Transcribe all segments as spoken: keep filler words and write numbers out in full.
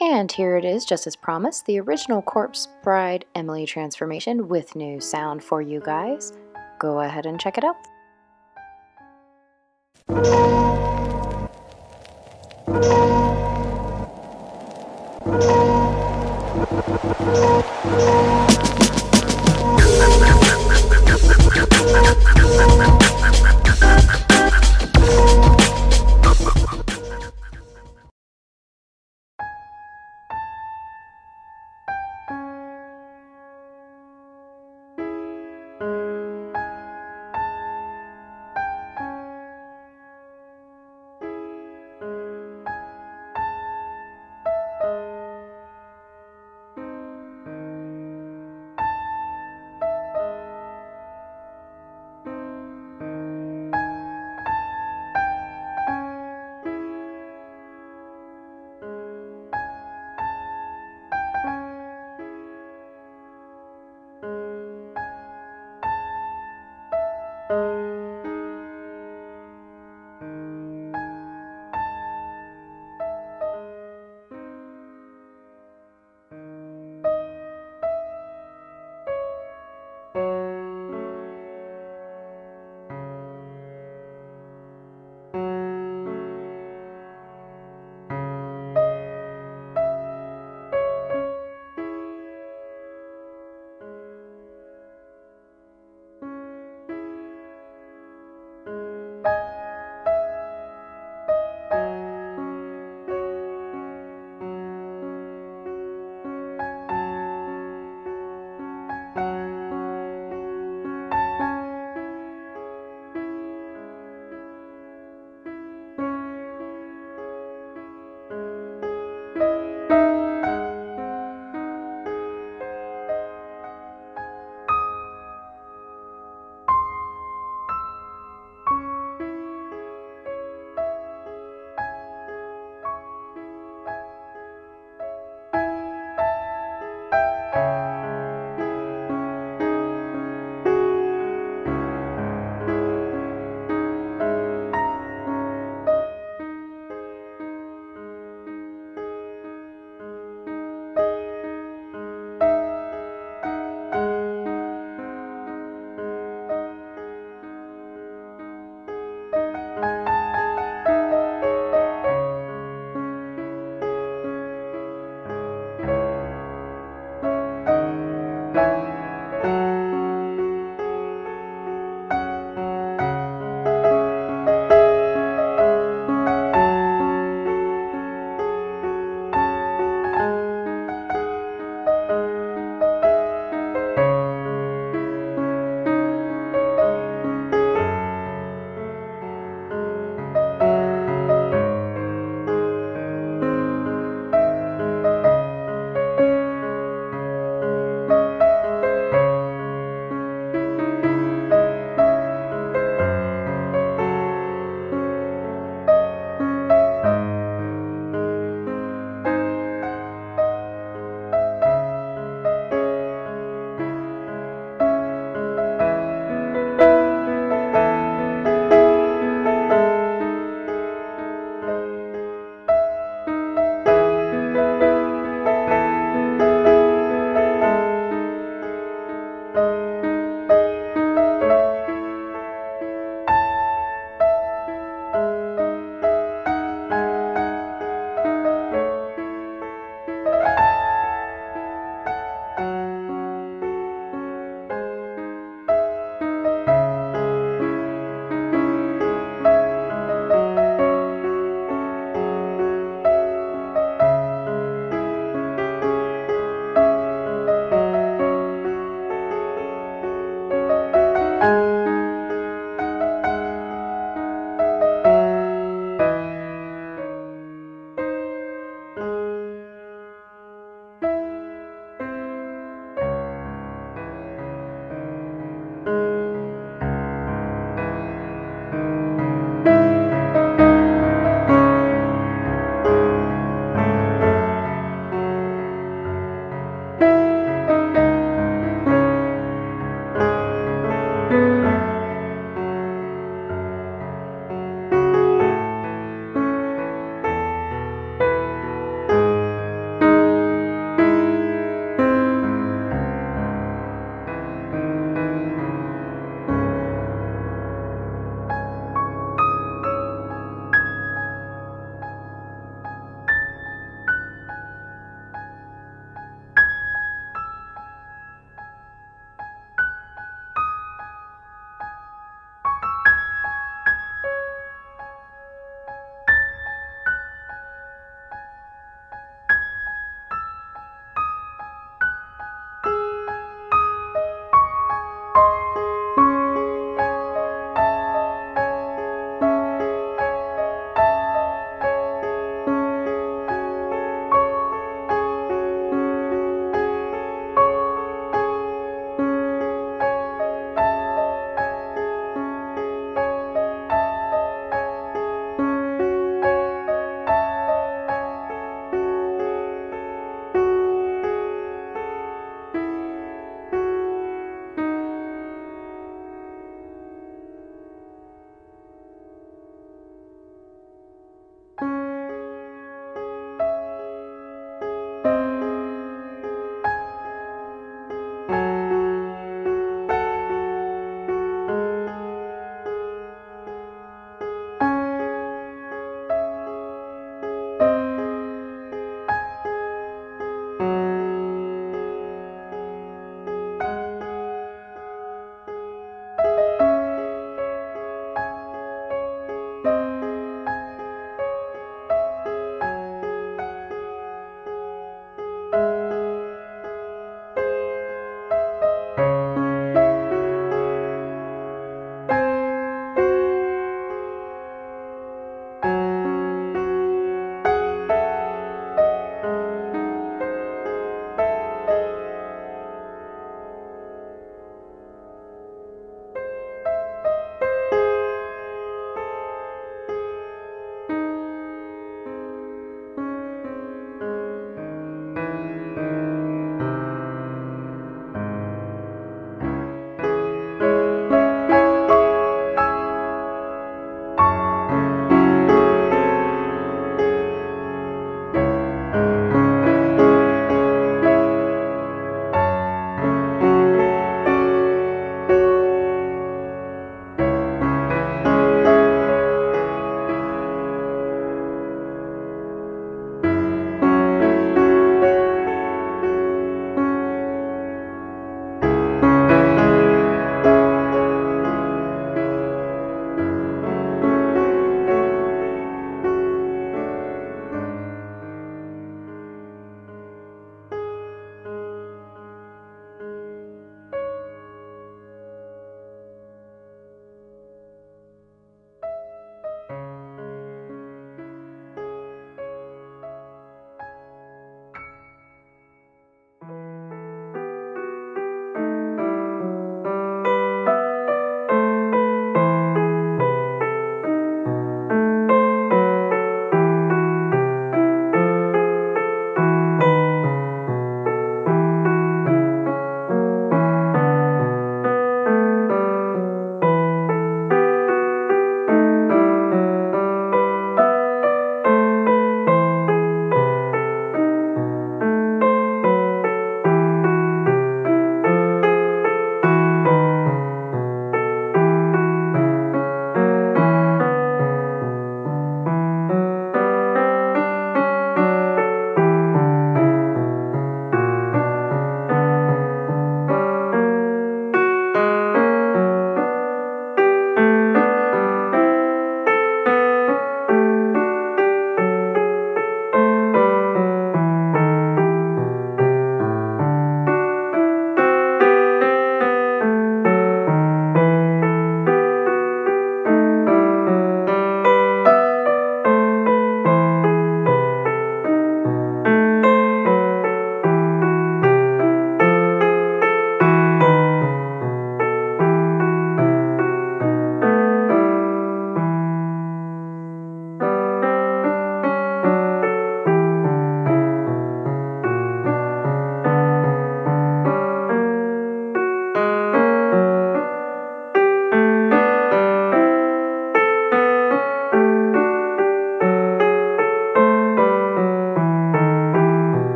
And here it is, just as promised, the original Corpse Bride Emily transformation with new sound for you guys. Go ahead and check it out.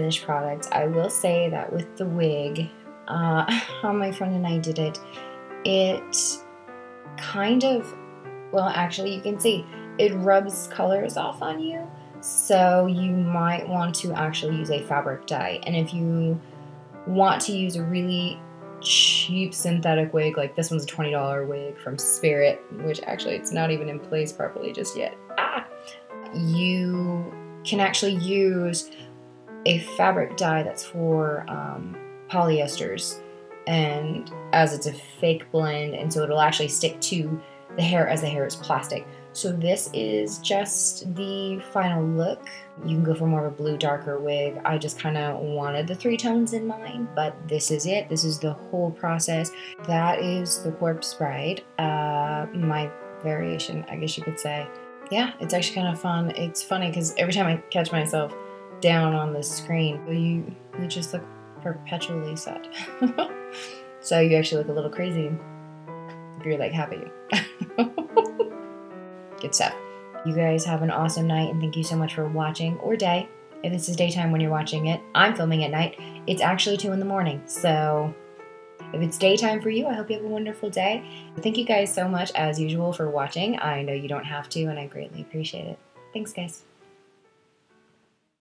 finished product. I will say that with the wig, uh, how my friend and I did it, it kind of, well, actually you can see, it rubs colors off on you, so you might want to actually use a fabric dye. And if you want to use a really cheap synthetic wig, like this one's a twenty dollar wig from Spirit, which actually it's not even in place properly just yet, ah, you can actually use a fabric dye that's for um, polyesters, and as it's a fake blend, and so it'll actually stick to the hair as the hair is plastic. So this is just the final look. You can go for more of a blue, darker wig. I just kind of wanted the three tones in mind, but this is it. This is the whole process. That is the Corpse Bride, uh, my variation, I guess you could say. Yeah, it's actually kind of fun. It's funny because every time I catch myself down on the screen, you, you just look perpetually sad. So you actually look a little crazy if you're like happy. Good stuff. You guys have an awesome night, and thank you so much for watching, or day. If this is daytime when you're watching it, I'm filming at night. It's actually two in the morning, so if it's daytime for you, I hope you have a wonderful day. Thank you guys so much, as usual, for watching. I know you don't have to, and I greatly appreciate it. Thanks, guys.